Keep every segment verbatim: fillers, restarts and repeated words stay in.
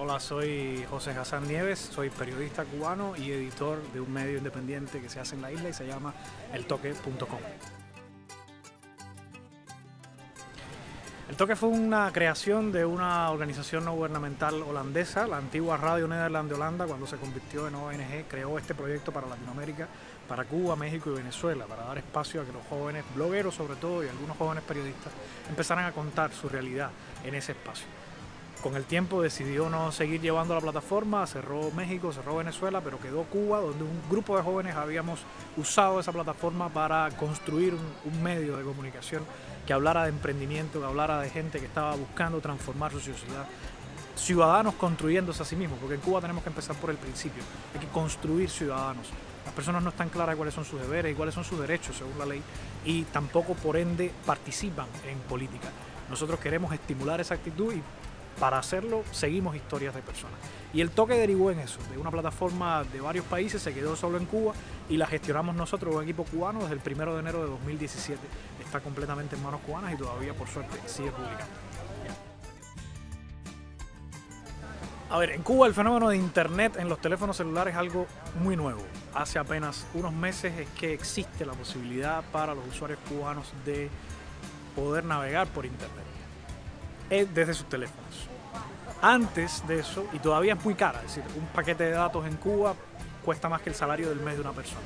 Hola, soy José Hassan Nieves, soy periodista cubano y editor de un medio independiente que se hace en la isla y se llama el toque punto com. El Toque fue una creación de una organización no gubernamental holandesa, la antigua Radio Nederland de Holanda, cuando se convirtió en O N G, creó este proyecto para Latinoamérica, para Cuba, México y Venezuela, para dar espacio a que los jóvenes blogueros, sobre todo, y algunos jóvenes periodistas, empezaran a contar su realidad en ese espacio. Con el tiempo decidió no seguir llevando la plataforma, cerró México, cerró Venezuela, pero quedó Cuba, donde un grupo de jóvenes habíamos usado esa plataforma para construir un, un medio de comunicación que hablara de emprendimiento, que hablara de gente que estaba buscando transformar su sociedad, ciudadanos construyéndose a sí mismos, porque en Cuba tenemos que empezar por el principio, hay que construir ciudadanos. Las personas no están claras cuáles son sus deberes y cuáles son sus derechos según la ley, y tampoco por ende participan en política. Nosotros queremos estimular esa actitud y para hacerlo seguimos historias de personas. Y el Toque derivó en eso, de una plataforma de varios países, se quedó solo en Cuba y la gestionamos nosotros, un equipo cubano, desde el primero de enero de dos mil diecisiete. Está completamente en manos cubanas y todavía, por suerte, sigue publicando. A ver, en Cuba el fenómeno de internet en los teléfonos celulares es algo muy nuevo. Hace apenas unos meses es que existe la posibilidad para los usuarios cubanos de poder navegar por internet desde sus teléfonos. Antes de eso, y todavía es muy cara, es decir, un paquete de datos en Cuba cuesta más que el salario del mes de una persona.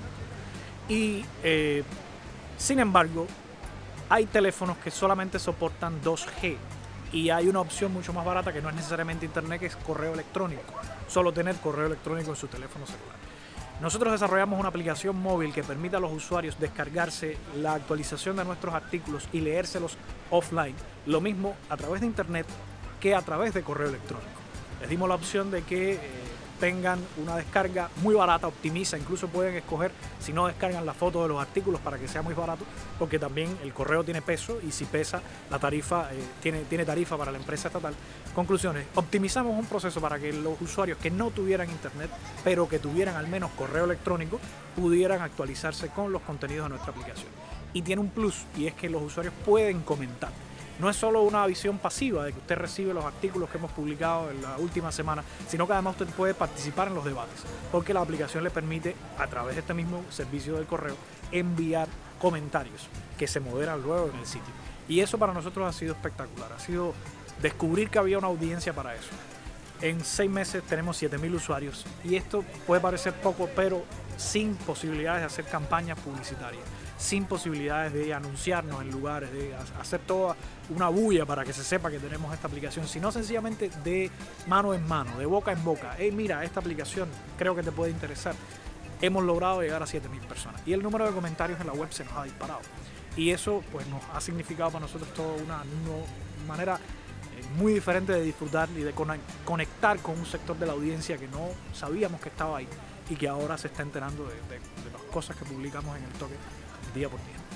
Y eh, sin embargo, hay teléfonos que solamente soportan dos G y hay una opción mucho más barata que no es necesariamente internet, que es correo electrónico. Solo tener correo electrónico en su teléfono celular. Nosotros desarrollamos una aplicación móvil que permite a los usuarios descargarse la actualización de nuestros artículos y leérselos offline, lo mismo a través de internet que a través de correo electrónico. Les dimos la opción de que eh, tengan una descarga muy barata, optimiza, incluso pueden escoger si no descargan la foto de los artículos para que sea muy barato, porque también el correo tiene peso y si pesa la tarifa, eh, tiene, tiene tarifa para la empresa estatal. Conclusiones, optimizamos un proceso para que los usuarios que no tuvieran internet, pero que tuvieran al menos correo electrónico, pudieran actualizarse con los contenidos de nuestra aplicación. Y tiene un plus, y es que los usuarios pueden comentar. No es solo una visión pasiva de que usted recibe los artículos que hemos publicado en la última semana, sino que además usted puede participar en los debates, porque la aplicación le permite, a través de este mismo servicio del correo, enviar comentarios que se moderan luego en el sitio. Y eso para nosotros ha sido espectacular, ha sido descubrir que había una audiencia para eso. En seis meses tenemos siete mil usuarios y esto puede parecer poco, pero sin posibilidades de hacer campañas publicitarias, sin posibilidades de anunciarnos en lugares, de hacer toda una bulla para que se sepa que tenemos esta aplicación, sino sencillamente de mano en mano, de boca en boca. Hey, mira, esta aplicación creo que te puede interesar. Hemos logrado llegar a siete mil personas y el número de comentarios en la web se nos ha disparado. Y eso pues nos ha significado para nosotros toda una, una manera muy diferente de disfrutar y de conectar con un sector de la audiencia que no sabíamos que estaba ahí y que ahora se está enterando de, de, de las cosas que publicamos en el Toque día por día.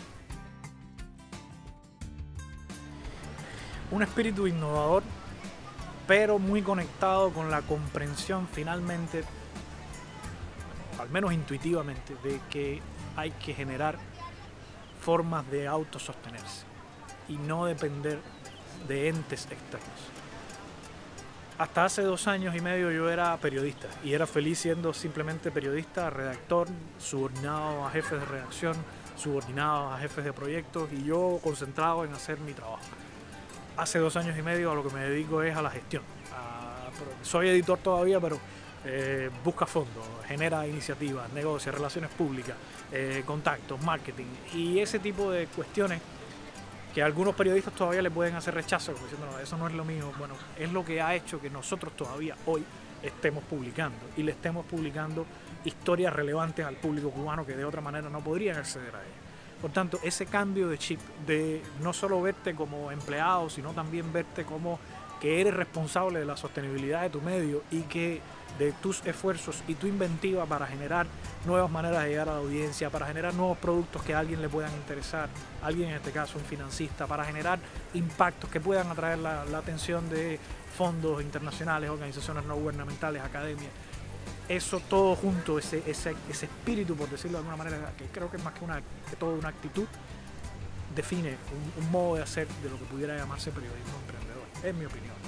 Un espíritu innovador, pero muy conectado con la comprensión finalmente, al menos intuitivamente, de que hay que generar formas de autosostenerse y no depender de entes externos. Hasta hace dos años y medio yo era periodista y era feliz siendo simplemente periodista, redactor, subordinado a jefes de redacción, subordinado a jefes de proyectos y yo concentrado en hacer mi trabajo. Hace dos años y medio a lo que me dedico es a la gestión. A, soy editor todavía, pero eh, busca fondos, genera iniciativas, negocia, relaciones públicas, eh, contactos, marketing y ese tipo de cuestiones que a algunos periodistas todavía le pueden hacer rechazo, diciendo no, eso no es lo mío. Bueno, es lo que ha hecho que nosotros todavía hoy estemos publicando y le estemos publicando historias relevantes al público cubano que de otra manera no podrían acceder a ellas. Por tanto, ese cambio de chip de no solo verte como empleado, sino también verte como que eres responsable de la sostenibilidad de tu medio y que de tus esfuerzos y tu inventiva para generar nuevas maneras de llegar a la audiencia, para generar nuevos productos que a alguien le puedan interesar, alguien en este caso un financista, para generar impactos que puedan atraer la, la atención de fondos internacionales, organizaciones no gubernamentales, academias. Eso todo junto, ese, ese, ese espíritu, por decirlo de alguna manera, que creo que es más que, una, que todo una actitud, define un, un modo de hacer de lo que pudiera llamarse periodismo emprendedor, en mi opinión.